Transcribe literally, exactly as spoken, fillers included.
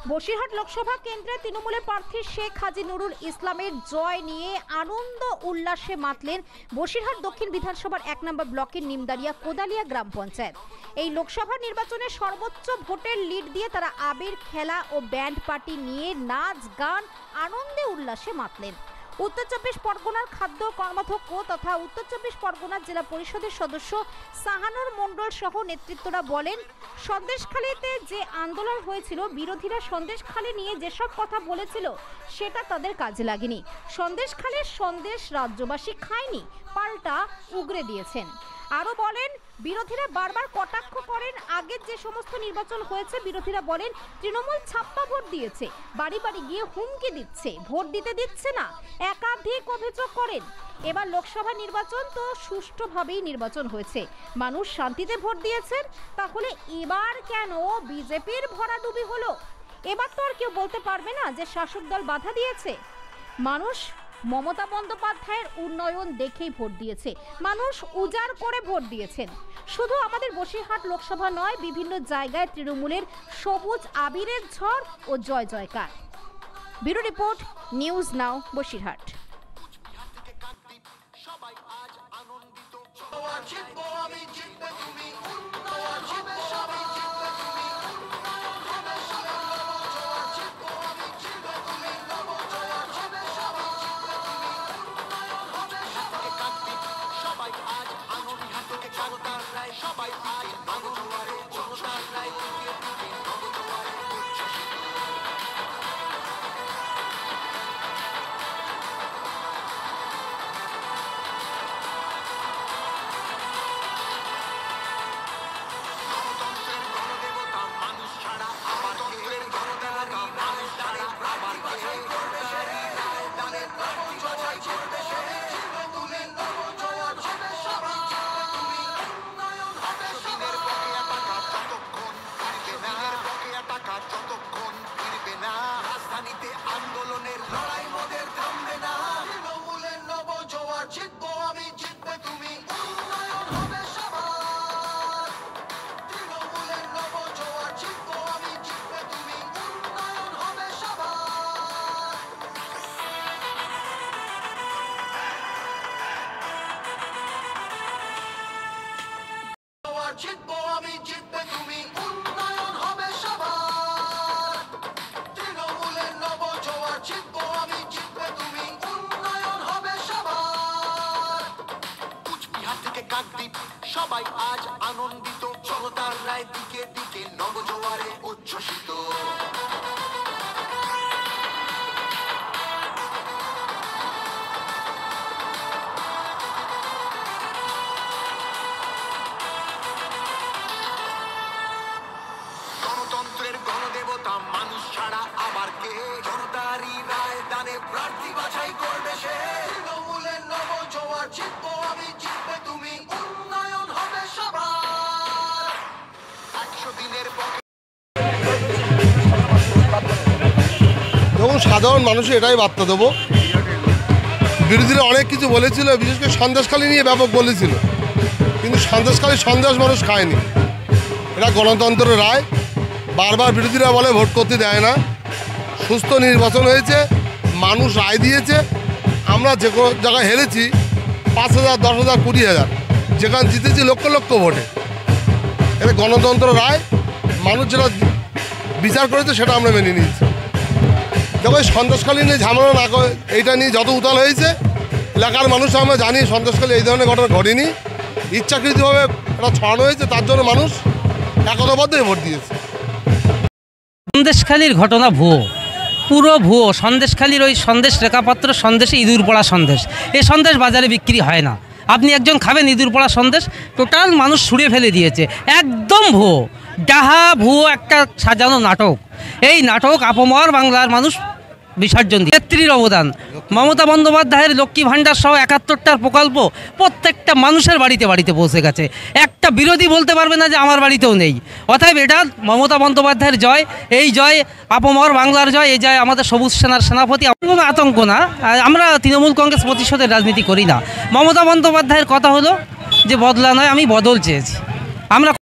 বসিরহাট লোকসভা কেন্দ্রে তৃণমূলের প্রার্থী শেখ হাজি নুরুল ইসলামের জয় নিয়ে আনন্দ উল্লাসে মাতলেন বসিরহাট দক্ষিণ বিধানসভার এক নম্বর ব্লকের নিমদারিয়া কোদালিয়া গ্রাম পঞ্চায়েত। এই লোকসভা নির্বাচনে সর্বোচ্চ ভোটের লিড দিয়ে তারা আবির খেলা ও ব্যান্ড পার্টি নিয়ে নাচ গান আনন্দে উল্লাসে মাতলেন। উত্তর চব্বিশ পরগনার খাদ্য কর্মাধ্যক্ষ তথা উত্তর চব্বিশ পরগনা জেলা পরিষদের সদস্য সাহানুর মণ্ডল সহ নেতৃত্বরা বলেন, সন্দেশখালীতে যে আন্দোলন হয়েছিল, বিরোধীরা সন্দেশখালী নিয়ে যেসব কথা বলেছিল সেটা তাদের কাজে লাগেনি। সন্দেশখালীর সন্দেশ রাজ্যবাসী খায়নি, পাল্টা উগরে দিয়েছেন। আরো বলেন, বিরোধীরা বারবার কটাক্ষ করেন আগের যে সমস্ত নির্বাচন হয়েছে। বিরোধীরা বলেন তৃণমূল ছাপ্পা ভোট দিয়েছে, বাড়ি বাড়ি গিয়ে হুমকি দিচ্ছে, ভোট দিতে দিচ্ছে না, একাধিক অভিযোগ করেন। এবার লোকসভা নির্বাচন তো সুষ্ঠুভাবেই নির্বাচন হয়েছে, মানুষ শান্তিতে ভোট দিয়েছেন, তাহলে এবার কেন বিজেপির ভরাডুবি হলো? এবার তো আর কেউ বলতে পারবে না যে শাসক দল বাধা দিয়েছে। মানুষ মমতা বন্দ্যোপাধ্যায়ের উন্নয়ন দেখেই ভোট দিয়েছে, মানুষ উজাড় করে ভোট দিয়েছেন। শুধু আমাদের বসিরহাট লোকসভা নয়, বিভিন্ন জায়গায় তৃণমূলের সবুজ আবিরের ঝড় ও জয় জয়কার। Bureau report, news now Basirhat. আন্দোলনের লড়াই মোদের থামবে না, তৃণমূলের নব জোয়ার জিতবো আমি, জিতবে তুমি, উন্নয়ন হবে সবার। তৃণমূলের নব জোয়ার জিতবো আমি, জিতবে তুমি, উন্নয়ন হবে সবার। জোয়ার জিতবো আমি, জিতবে তুমি, উন্নয়ন হবে সবার। তৃণমূলের নব জোয়ার জিতবো আমি, জিতবে তুমি, উন্নয়ন হবে সবার। কুচবিহার থেকে কাকদ্বীপ সবাই আজ আনন্দিত, জনতার রায় দিকে দিকে নব জোয়ারে উচ্ছ্বসিত। গণতন্ত্রের গণদেবতা মানুষ ছাড়া আবার কে, জনতারই রায় দানে প্রার্থী বাছাই করবে সে। তৃণমূলের নব জোয়ার জিতবো আমি, জিতবে তুমি, উন্নয়ন হবে সবার। একশো দিনের পক্ষে এবং সাধারণ মানুষের এটাই বার্তা দেবো, বিরোধীরা অনেক কিছু বলেছিল, বিশেষ করে সন্দেশখালী নিয়ে ব্যাপক বলেছিল, কিন্তু সন্দেশখালী সন্দেশ মানুষ খায়নি। এটা গণতন্ত্রের রায়। বারবার বিরোধীরা বলে ভোট করতে দেয় না। সুস্থ নির্বাচন হয়েছে, মানুষ রায় দিয়েছে। আমরা যে কোনো জায়গায় হেরেছি পাঁচ হাজার দশ হাজার কুড়ি হাজার, যেখানে জিতেছি লক্ষ লক্ষ ভোটে। এটা গণতন্ত্র রায়, মানুষ যেটা বিচার করেছে সেটা আমরা মেনে নিয়েছি। দেখো, এই সন্দেশখালী নিয়ে ঝামেলা না করে, এইটা নিয়ে যত উতাল হয়েছে, এলাকার মানুষ আমরা জানি সন্দেশখালী এই ধরনের ঘটনা ঘটেনি, ইচ্ছাকৃতভাবে এটা ছড়ানো হয়েছে, তার জন্য মানুষ একতাবদ্ধ হয়ে ভোট দিয়েছে। সন্দেশখালীর ঘটনা ভুয়ো, পুরো ভুয়ো। সন্দেশখালীর ওই সন্দেশ রেখাপাত্র সন্দেশে ইঁদুর পড়া সন্দেশ, এই সন্দেশ বাজারে বিক্রি হয় না। আপনি একজন খাবেন ইঁদুর পড়া সন্দেশ, টোটাল মানুষ ছুঁড়ে ফেলে দিয়েছে। একদম ভুয়ো, ডাহা ভুয়ো একটা সাজানো নাটক। এই নাটক আপামর বাংলার মানুষ বিসর্জন দিয়ে। নেত্রীর অবদান, মমতা বন্দ্যোপাধ্যায়ের লক্ষ্মী ভাণ্ডার সহ একাত্তরটার প্রকল্প প্রত্যেকটা মানুষের বাড়িতে বাড়িতে পৌঁছে গেছে। একটা বিরোধী বলতে পারবে না যে আমার বাড়িতেও নেই। অতএব এটা মমতা বন্দ্যোপাধ্যায়ের জয়, এই জয় আপামর বাংলার জয়, এই জয় আমাদের সবুজ সেনার সেনাপতি। কোনো আতঙ্ক না, আমরা তৃণমূল কংগ্রেস প্রতিশোধের রাজনীতি করি না। মমতা বন্দ্যোপাধ্যায়ের কথা হলো যে বদলা নয়, আমি বদল চেয়েছি। আমরা